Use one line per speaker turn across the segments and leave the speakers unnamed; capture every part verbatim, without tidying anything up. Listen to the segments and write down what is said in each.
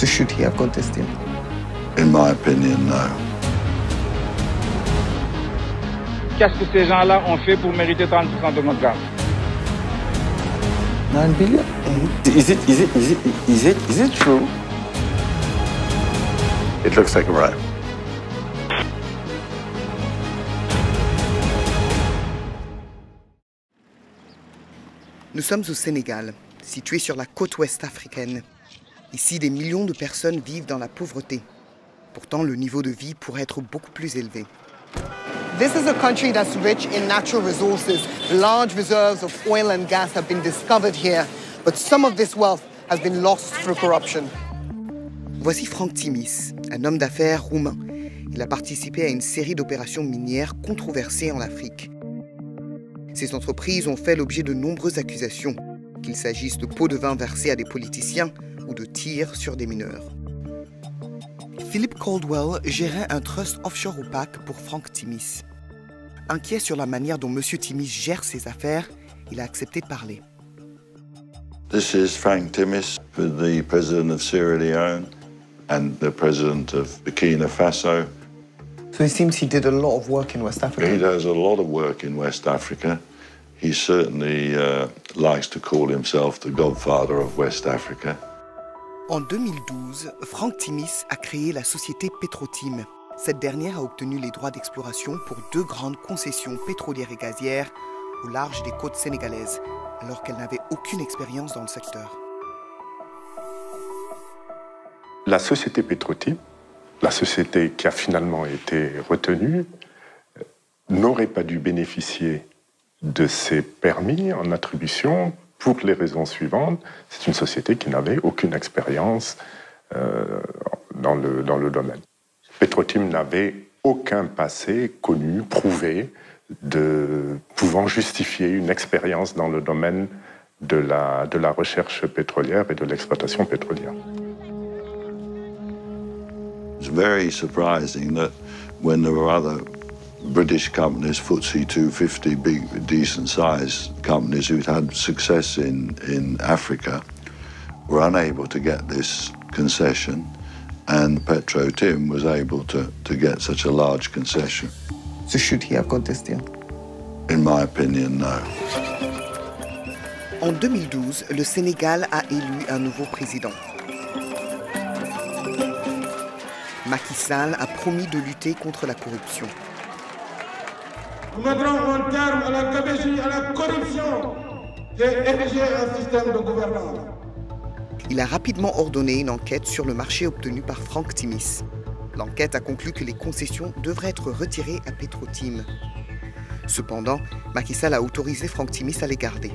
So should he have got this deal?
In my opinion, no.
Qu'est-ce que ces gens-là ont fait pour mériter trente pour cent de notre gaz?
nine billion?
Mm-hmm. Is it, is it, is it, is it, is it true?
It looks like a bribe.
Nous sommes au Sénégal, situé sur la côte ouest africaine. Ici, des millions de personnes vivent dans la pauvreté. Pourtant, le niveau de vie pourrait être beaucoup plus élevé.
This is a country that's rich in natural resources. Large reserves of oil and gas have been discovered here, but some of this wealth has been lost through corruption.
Voici Franck Timis, un homme d'affaires roumain. Il a participé à une série d'opérations minières controversées en Afrique. Ces entreprises ont fait l'objet de nombreuses accusations, qu'il s'agisse de pots de vin versés à des politiciens ou de tirs sur des mineurs. Philip Caldwell gérait un trust offshore opaque pour Franck Timis. Inquiet sur la manière dont M. Timis gère ses affaires, il a accepté de parler.
This is Frank Timis, the president of Sierra Leone and the president of Burkina Faso.
So it seems he did a lot of work in West Africa.
He does a lot of work in West Africa. He certainly uh, likes to call himself the godfather of West Africa.
En deux mille douze, Franck Timis a créé la société Petrotim. Cette dernière a obtenu les droits d'exploration pour deux grandes concessions pétrolières et gazières au large des côtes sénégalaises, alors qu'elle n'avait aucune expérience dans le secteur.
La société Petrotim, la société qui a finalement été retenue, n'aurait pas dû bénéficier de ces permis en attribution pour les raisons suivantes. C'est une société qui n'avait aucune expérience euh, dans, le, dans le domaine. Petrotim n'avait aucun passé connu, prouvé, de, pouvant justifier une expérience dans le domaine de la, de la recherche pétrolière et de l'exploitation pétrolière.
It's very surprising that when there were other British companies, F T S E two fifty, big, decent-sized companies who'd had success in, in Africa, were unable to get this concession, and Petro-Tim was able to, to get such a large concession.
So should he have got this deal?
In my opinion, no.
En deux mille douze, le Sénégal a élu un nouveau président. Macky Sall a promis de lutter contre la corruption.
Nous mettrons un terme à la gabegie, à la corruption et ériger un système de gouvernance.
Il a rapidement ordonné une enquête sur le marché obtenu par Franck Timis. L'enquête a conclu que les concessions devraient être retirées à Petrotim. Cependant, Macky Sall a autorisé Franck Timis à les garder.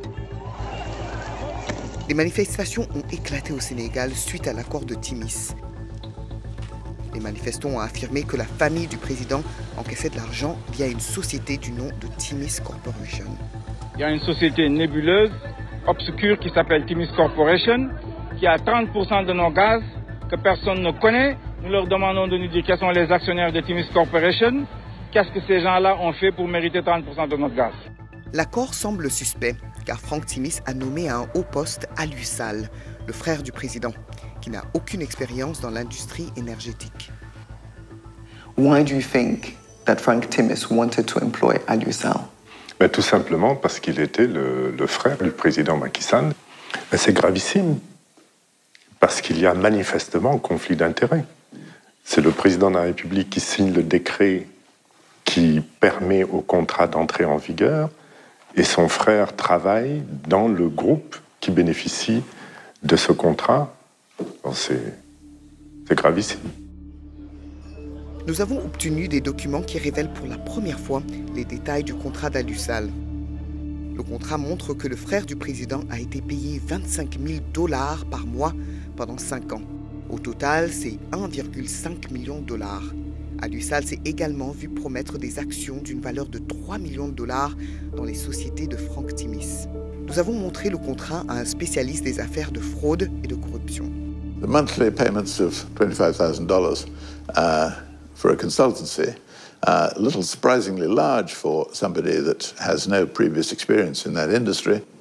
Les manifestations ont éclaté au Sénégal suite à l'accord de Timis. Les manifestants ont affirmé que la famille du président encaissait de l'argent via une société du nom de Timis Corporation.
Il y a une société nébuleuse, obscure, qui s'appelle Timis Corporation, qui a trente pour cent de nos gaz que personne ne connaît. Nous leur demandons de nous dire quels sont les actionnaires de Timis Corporation. Qu'est-ce que ces gens-là ont fait pour mériter trente pour cent de notre gaz?
L'accord semble suspect, car Franck Timis a nommé à un haut poste Aliou Sall, le frère du président, qui n'a aucune expérience dans l'industrie énergétique.
Why do you think that Frank Timis wanted to employ Aliou Sall?
Mais tout simplement parce qu'il était le, le frère du président Macky Sall. C'est gravissime, parce qu'il y a manifestement un conflit d'intérêts. C'est le président de la République qui signe le décret qui permet au contrat d'entrer en vigueur, et son frère travaille dans le groupe qui bénéficie de ce contrat. C'est gravissime.
Nous avons obtenu des documents qui révèlent pour la première fois les détails du contrat d'Aliou Sall. Le contrat montre que le frère du président a été payé vingt-cinq mille dollars par mois pendant cinq ans. Au total, c'est un virgule cinq million de dollars. Aliou Sall s'est également vu promettre des actions d'une valeur de trois millions de dollars dans les sociétés de Franck Timis. Nous avons montré le contrat à un spécialiste des affaires de fraude et de corruption.
The monthly payments of twenty-five thousand dollars uh, for a consultancy, uh, a little surprisingly large for somebody that has no previous experience in that industry.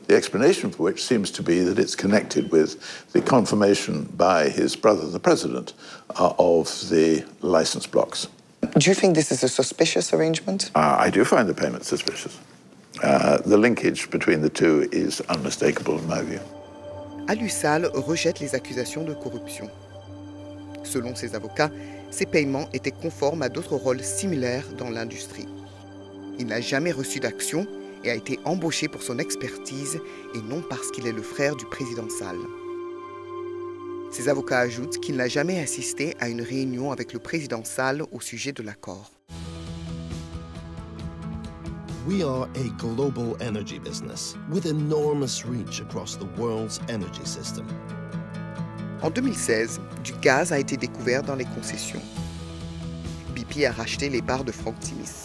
the explanation for which seems to be that it's connected with the confirmation by his brother, the president, uh, of the license blocks.
Do you think this is a suspicious arrangement?
Uh, I do find the payment suspicious. Uh, the linkage between the two is unmistakable in my view.
Alusal rejette les accusations de corruption. Selon ses avocats, ces paiements étaient conformes à d'autres rôles similaires dans l'industrie. Il n'a jamais reçu d'action et a été embauché pour son expertise et non parce qu'il est le frère du président Sall. Ses avocats ajoutent qu'il n'a jamais assisté à une réunion avec le président Sall au sujet de l'accord.
We are a global energy business with enormous reach across the world's energy system.
En deux mille seize, du gaz a été découvert dans les concessions. B P a racheté les parts de Frank Timis.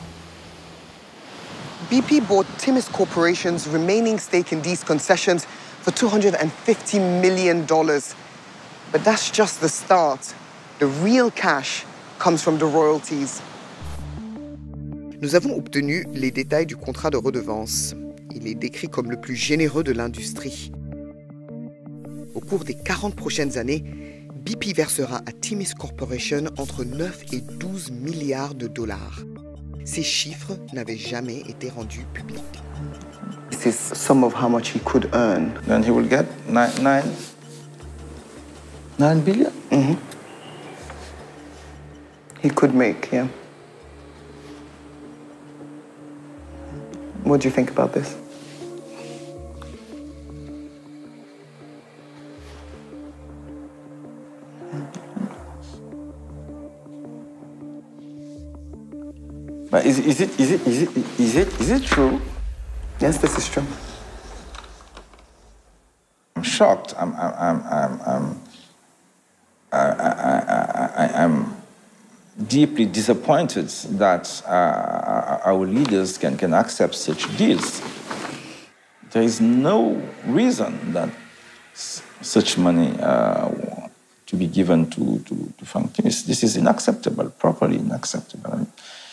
B P bought Timis Corporation's remaining stake in these concessions for two hundred fifty million dollars. But that's just the start. The real cash comes from the royalties.
Nous avons obtenu les détails du contrat de redevance. Il est décrit comme le plus généreux de l'industrie. Au cours des quarante prochaines années, B P versera à Timis Corporation entre neuf et douze milliards de dollars. Ces chiffres n'avaient jamais été rendus publics.
This is some of how much he could earn.
Then he will get nine, nine, nine billion?
Mm-hmm. He could make, yeah. What do you think about this?
But is, is it is it is it is it is it true?
Yes, this is true.
I'm shocked. I'm I'm I'm I'm, I'm I, I, I, I'm deeply disappointed that uh, our leaders can, can accept such deals. There is no reason that s such money uh, to be given to, to, to Frank Timis. This is unacceptable, properly unacceptable. I mean,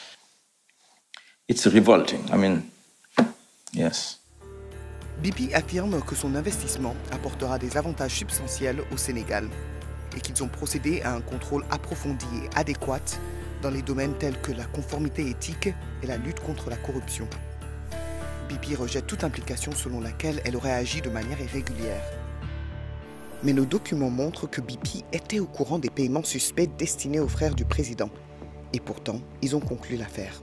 it's revolting. I mean, yes.
B P affirme que son investissement apportera des avantages substantiels au Sénégal et qu'ils ont procédé à un contrôle approfondi et adéquat dans les domaines tels que la conformité éthique et la lutte contre la corruption. B P rejette toute implication selon laquelle elle aurait agi de manière irrégulière. Mais nos documents montrent que B P était au courant des paiements suspects destinés aux frères du président. Et pourtant, ils ont conclu l'affaire.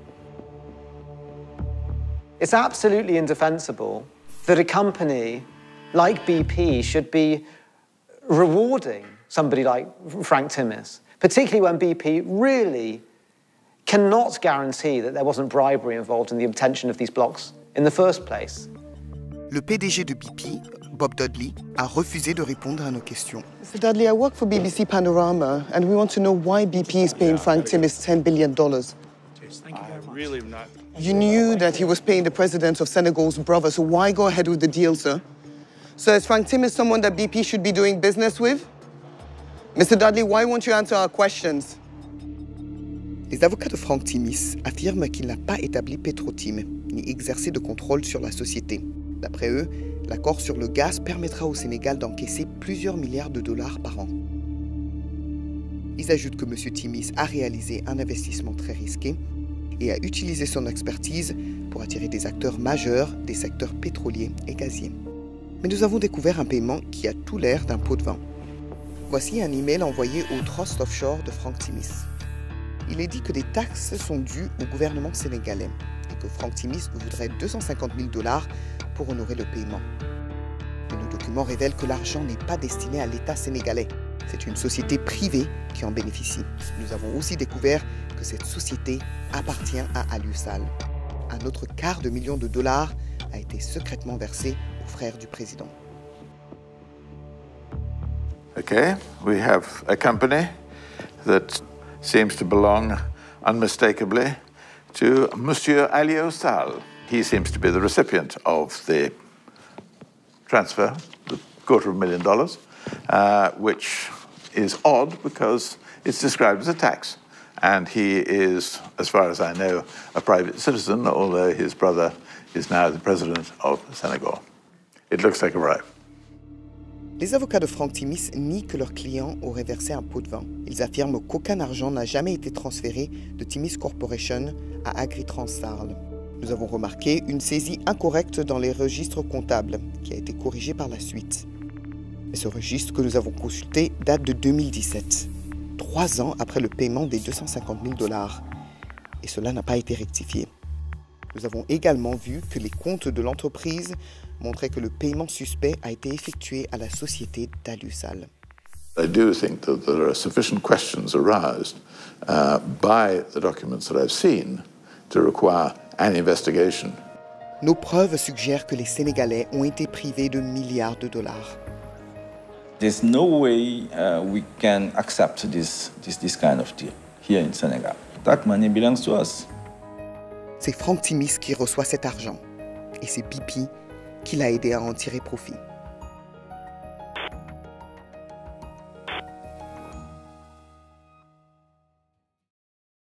It's absolutely indefensible that a company like B P should be rewarding somebody like Frank Timis, particularly when B P really cannot guarantee that there wasn't bribery involved in the obtention of these blocks in the first place.
Le P D G de B P, Bob Dudley, a refusé de répondre à nos questions.
Mister Dudley, I work for B B C Panorama, and we want to know why B P is paying Frank Timis ten billion dollars.
Thank you very much. Really not.
You knew that he was paying the president of Senegal's brother, so why go ahead with the deal, sir? So is Frank Timis someone that B P should be doing business with? Mister Dudley, why won't you answer our questions?
Les avocats de Frank Timis affirment qu'il n'a pas établi Petrotim, ni exercé de contrôle sur la société. D'après eux, l'accord sur le gaz permettra au Sénégal d'encaisser plusieurs milliards de dollars par an. Ils ajoutent que M. Timis a réalisé un investissement très risqué et a utilisé son expertise pour attirer des acteurs majeurs des secteurs pétroliers et gaziers. Mais nous avons découvert un paiement qui a tout l'air d'un pot de vin. Voici un email envoyé au Trust Offshore de Frank Timis. Il est dit que des taxes sont dues au gouvernement sénégalais et que Frank Timis voudrait deux cent cinquante mille dollars pour honorer le paiement. Mais nos documents révèlent que l'argent n'est pas destiné à l'État sénégalais. C'est une société privée qui en bénéficie. Nous avons aussi découvert que cette société appartient à Alusal. Un autre quart de million de dollars a été secrètement versé aux frères du président.
Okay, we have a company that seems to belong unmistakably to Monsieur Alio Sall. He seems to be the recipient of the transfer, the quarter of a million dollars, uh, which is odd because it's described as a tax. And he is, as far as I know, a private citizen, although his brother is now the president of Senegal. it looks like a bribe.
Les avocats de Frank Timis nient que leur client aurait versé un pot de vin. Ils affirment qu'aucun argent n'a jamais été transféré de Timis Corporation à Agritrans Sarl. Nous avons remarqué une saisie incorrecte dans les registres comptables, qui a été corrigée par la suite. Mais ce registre que nous avons consulté date de deux mille dix-sept, trois ans après le paiement des deux cent cinquante mille dollars. Et cela n'a pas été rectifié. Nous avons également vu que les comptes de l'entreprise montraient que le paiement suspect a été effectué à la société d'Alusal.
I do think that there are sufficient questions aroused uh, by the documents that I've seen to require an investigation.
Nos preuves suggèrent que les Sénégalais ont été privés de milliards de dollars.
There's no way uh, we can accept this, this, this kind of deal here in Senegal. That money belongs to us.
C'est Frank Timis qui reçoit cet argent et c'est B P qui l'a aidé à en tirer profit.